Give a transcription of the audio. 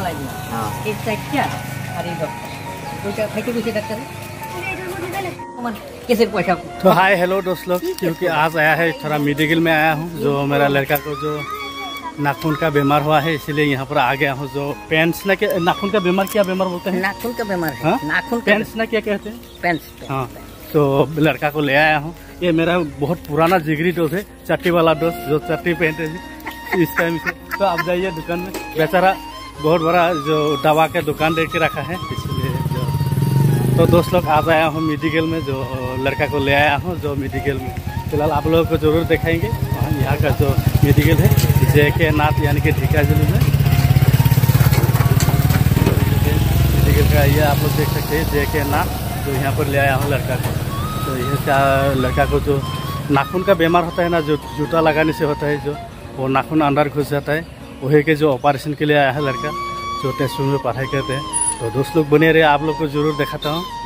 तो hi hello दोस्त लोग, क्योंकि आज आया है थोड़ा मेडिकल में आया हूँ। जो मेरा लड़का को जो नाखून का बीमार हुआ है, इसीलिए यहाँ पर आ गया हूँ। जो पेंस ना क्या, नाखून का बीमार क्या बीमार बोलते हैं? नाखून का बीमार है। नाखून पेंस ना क्या कहते हैं? पेंस। हाँ, तो लड़का को ले आया हूँ। ये मेरा बहुत पुराना जिगरी डोज है, चट्टी वाला डोज, जो चट्टी पहनते हैं इस टाइम से। तो आप जाइए दुकान में, बेचारा बहुत बड़ा जो दवा का दुकान दे के रखा है, इसलिए तो दोस्त लोग आज आया हूँ मेडिकल में। जो लड़का को ले आया हूँ जो मेडिकल में, फिलहाल आप लोगों को जरूर दिखाएंगे। यहाँ का जो मेडिकल है JK नाथ यानी कि ढिकाजुली में मेडिकल का, ये आप लोग देख सकते हैं JK नाथ। तो यहाँ पर ले आया हूँ लड़का को। तो यह लड़का को जो नाखून का बीमार होता है ना, जो जूता लगाने से होता है, जो वो नाखून अंदर घुस जाता है, वही के जो ऑपरेशन के लिए आया है लड़का, जो टेस्ट रूम में पढ़ाई करते हैं। तो दोस्त लोग बने रहे, आप लोग को जरूर दिखाता हूँ।